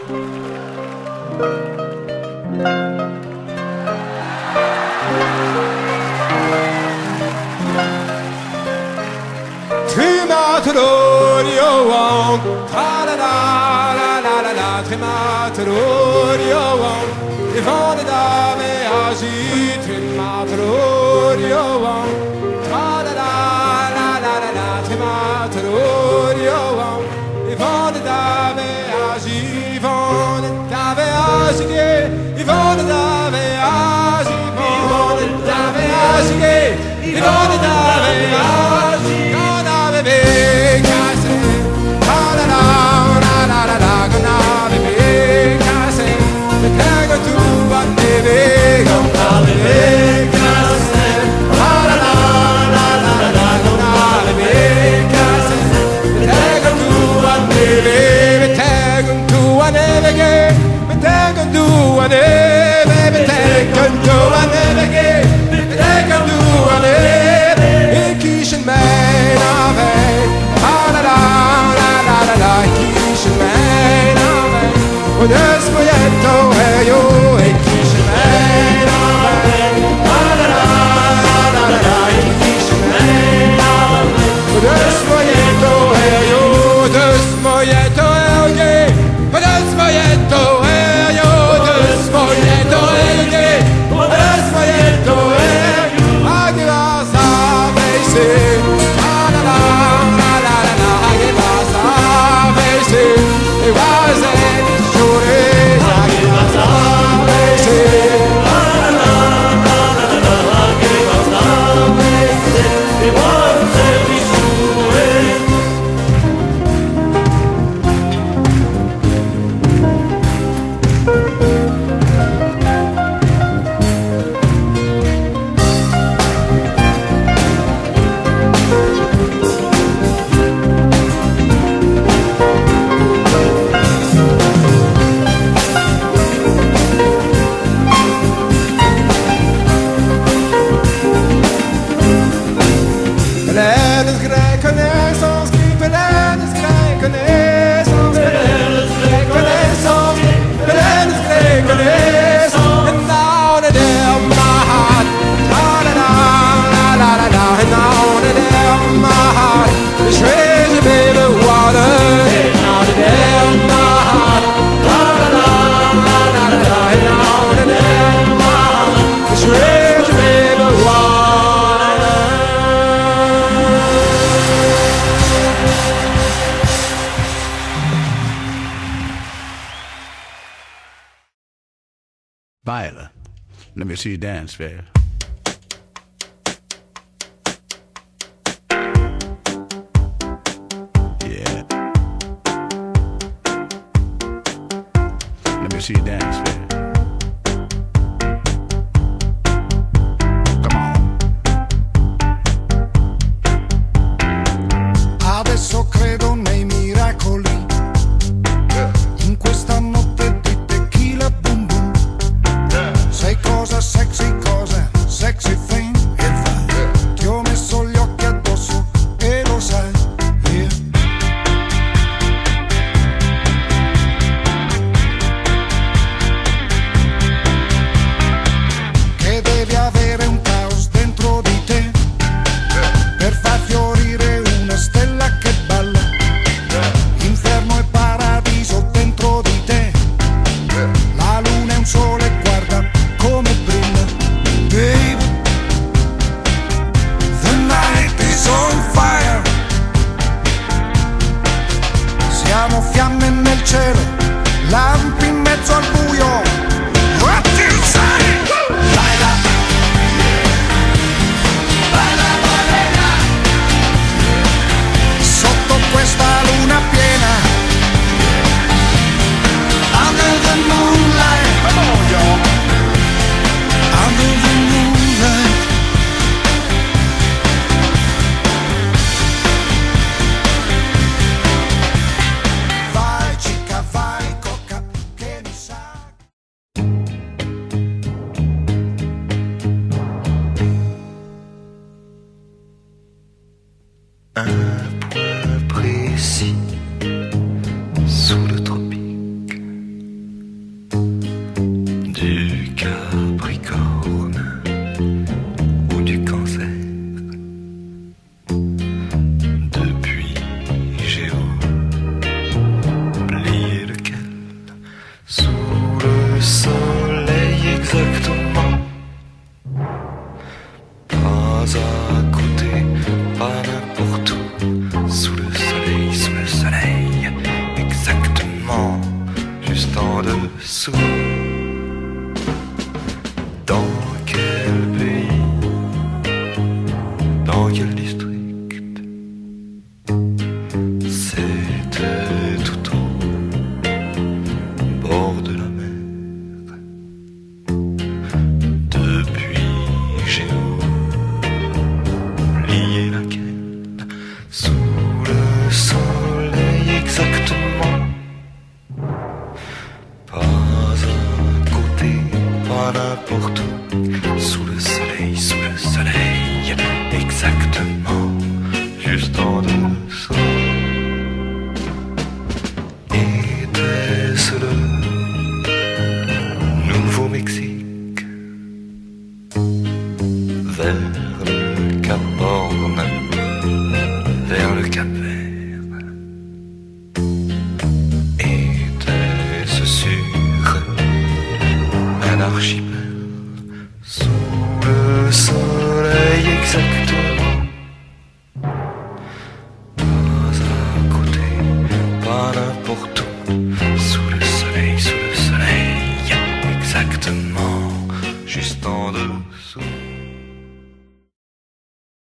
Viola, let me see you dance, Viola. Yeah. Let me see you dance, Viola. Come on. Adesso credo nei miracoli, in questa notte di tequila boom boom. Sai cosa sexy, cosa sexy thing, e fai. Ti ho messo gli occhi addosso e lo sai, yeah. Che devi avere un caos dentro di te per far fiorire una stella che balla. Inferno e paradiso dentro di te. La luna è un sole, guarda come brilla, baby. The night is on fire. Siamo fiamme nel cielo, lampi in mezzo al buio. What you say? Baila, baila, baila. Sotto questa luna piena, under the moonlight. Come on, y'all. Under the moonlight. Vai chica, vai coca, che mi sa. Un point précis sous le tropique, dessous. Dans quel pays, dans quel district? C'était tout au bord de la mer. Depuis j'ai oublié laquelle, sous le soleil exactement. Pas à côté, pas n'importe où, sous le soleil, exactement, juste en dessous. Était-ce le Nouveau-Mexique, vers le Cap Horn?